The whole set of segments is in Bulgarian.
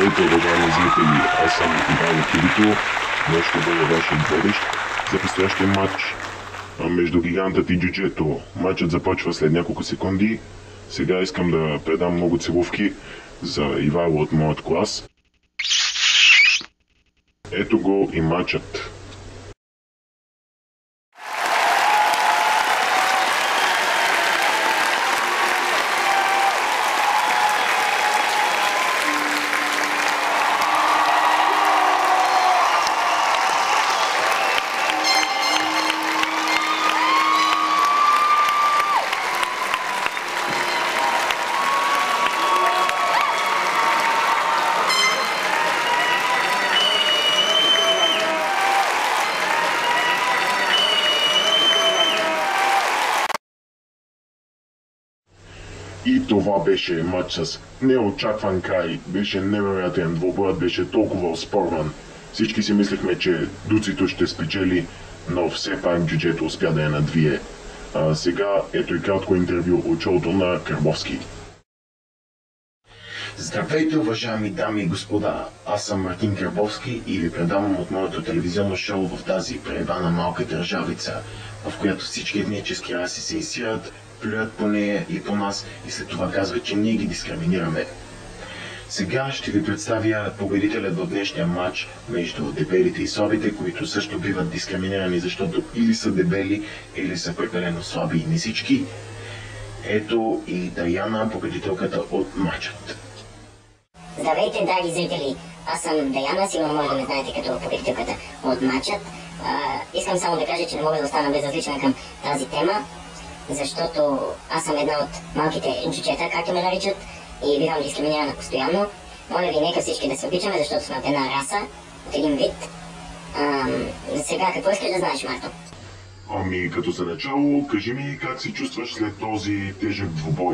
Здравейте, уважаеми зрители! Аз съм Ивайло Кирито. Днес ще бъда вашият водещ за предстоящия матч между Гигантът и Джуджето. Матчът започва след няколко секунди. Сега искам да предам много целувки за Ивайло от моят клас. Ето го и матчът. И това беше матч с неочакван край. Беше невероятен, двобоят беше толкова оспорван. Всички си мислехме, че Дуцито ще спечели, но все пак Джуджето успя да я надвие. Сега ето и кратко интервю от шоуто на Кърбовски. Здравейте, уважаеми дами и господа! Аз съм Мартин Кърбовски и ви предавам от моето телевизионно шоу в тази преебана малка държавица, в която всички етнически раси се изсират, плюят по нея и по нас и след това казват, че ние ги дискриминираме. Сега ще ви представя победителят в днешния матч между дебелите и слабите, които също биват дискриминирани, защото или са дебели, или са прекалено слаби и не всички. Ето и Даяна, победителката от матчът. Здравейте, драги зрители! Аз съм Даяна, сигурно може да ме знаете като победителката от матчът. Искам само да кажа, че не мога да остана безразлична към тази тема, защото аз съм една от малките джуджета, както ме наричат, и бивам дискриминирана постоянно. Моля ви, нека всички да се обичаме, защото сме от една раса, от един вид. Сега, какво искаш да знаеш, Марто? Ами, като за начало, кажи ми как се чувстваш след този тежък двубой?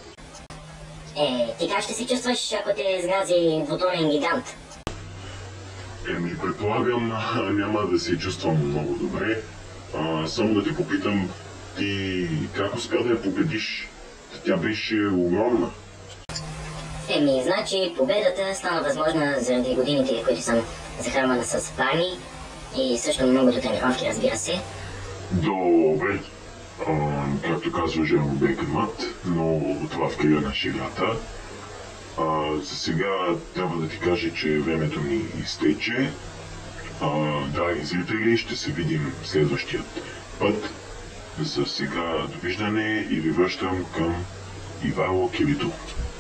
Ти как ще се чувстваш, ако те сгази двуторен гигант? Предполагам, няма да се чувствам много добре. Само да те попитам, ти как успя да я победиш? Тя беше огромна. Значи победата стана възможна заради годините, които съм захранвана с парни и също многото тренировки, разбира се. Добре. Както казва Жеро Бекърмат, но това в края на шегата. За сега трябва да ти кажа, че времето ни изтече. Драги зрители, ще се видим следващият път. За сега довиждане и ви връщам към Ивайло Кирито.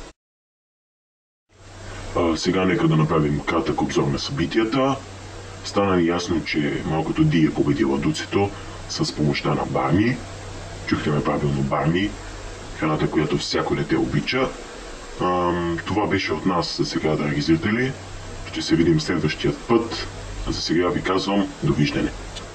Сега нека да направим кратък обзор на събитията. Стана ни ясно, че малкото Ди е победила Дуцито с помощта на Барни. Чухте ме правилно, Барни. Храната, която всяко дете обича. Това беше от нас за сега, драги зрители. Ще се видим следващият път. За сега ви казвам довиждане.